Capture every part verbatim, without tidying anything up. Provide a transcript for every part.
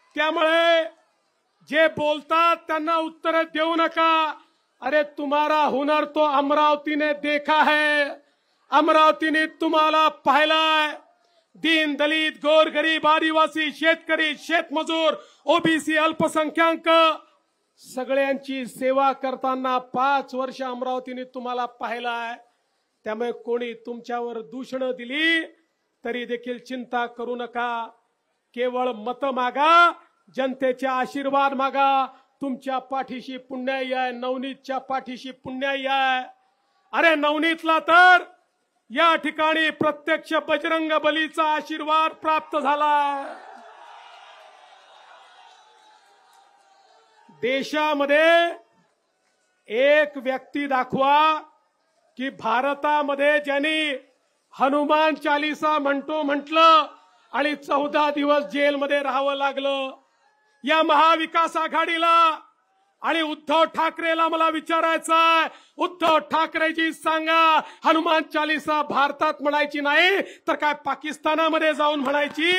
त्यामुळे जे बोलतात त्यांना उत्तर देऊ नका। अरे तुम्हारा हुनर तो अमरावती ने देखा है, अमरावती ने तुम्हाला पाहिलाय। दीन दलित गोरगरीब आदिवासी शेतकरी शेतमजूर ओबीसी अल्पसंख्याक सगळ्यांची सेवा करताना पाच वर्ष अमरावतीने तुम्हाला पाहिलाय। त्यामुळे कोणी तुमच्यावर दूषण दिली तरी देखील चिंता करू नका। केवळ मत मागा, जनतेचे आशीर्वाद मागा। तुमच्या पाठीशी पुण्याई आहे, नवनीतच्या पाठीशी पुण्याई आहे। अरे नवनीतला तर या ठिकाणी प्रत्यक्ष बजरंग बलीचा आशीर्वाद प्राप्त झाला। देशामध्ये एक व्यक्ती दाखवा की भारतामध्ये ज्यांनी हनुमान चालीसा म्हणतो म्हटलं आणि चौदा दिवस जेलमध्ये राहावं लागलं। या महाविकास आघाडीला आणि उद्धव ठाकरेला मला विचारायचं आहे, उद्धव ठाकरेजी सांगा, हनुमान चालीसा भारतात म्हणायची नाही तर काय पाकिस्तानामध्ये जाऊन म्हणायची?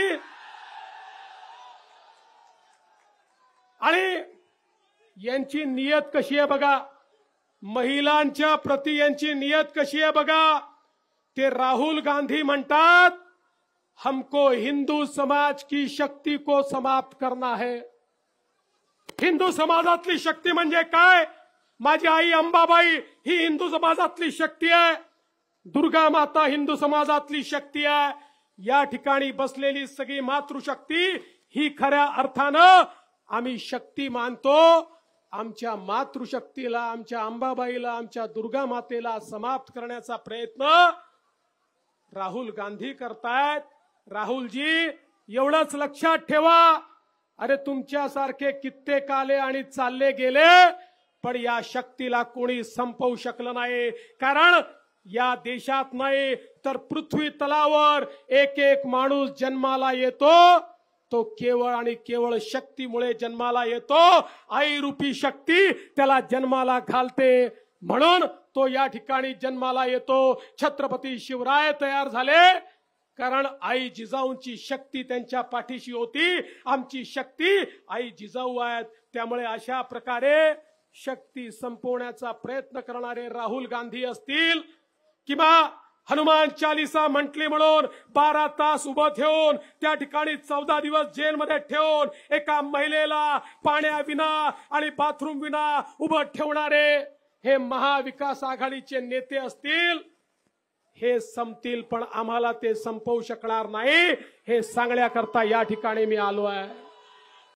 आणि यांची नियत कशी आहे बघा, महिलांच्या प्रति यांची नियत कशी आहे बघा। ते राहुल गांधी म्हणतात हमको हिंदू समाज की शक्ती को समाप्त करना है। हिंदू समाजातली शक्ती म्हणजे काय? माझी आई अंबाबाई ही हिंदू समाजातली शक्ती आहे, दुर्गा माता हिंदू समाजातली शक्ती आहे। या ठिकाणी बसलेली सगळी मातृशक्ती ही खऱ्या अर्थानं आम्ही शक्ती मानतो। आमच्या मातृशक्तीला, आमच्या अंबाबाईला, आमच्या दुर्गा मातेला समाप्त करण्याचा प्रयत्न राहुल गांधी करतायत। राहुलजी एवढंच लक्षात ठेवा, अरे तुमच्यासारखे कित्येक आले आणि चालले गेले पण या शक्तीला कोणी संपवू शकलं नाही। कारण या देशात नाही तर पृथ्वी तलावर एक एक माणूस जन्माला येतो तो केवळ आणि केवळ शक्तीमुळे जन्माला येतो। आई रूपी शक्ती त्याला जन्माला घालते म्हणून तो या ठिकाणी जन्माला येतो। छत्रपती शिवराय तयार झाले कारण आई जिजाऊंची शक्ती त्यांच्या पाठीशी होती। आमची शक्ती आई जिजाऊ आहेत। त्यामुळे अशा प्रकारे शक्ती संपवण्याचा प्रयत्न करणारे राहुल गांधी असतील किंवा हनुमान चालीसा म्हटली म्हणून बारा तास उभं ठेवून त्या ठिकाणी चौदा दिवस जेलमध्ये ठेवून एका महिलेला पाण्याविना आणि बाथरूम विना उभं ठेवणारे हे महाविकास आघाडीचे नेते असतील। हे संपतील पण आम्हाला ते संपवू शकणार नाही हे सांगण्याकरता या ठिकाणी मी आलो आहे।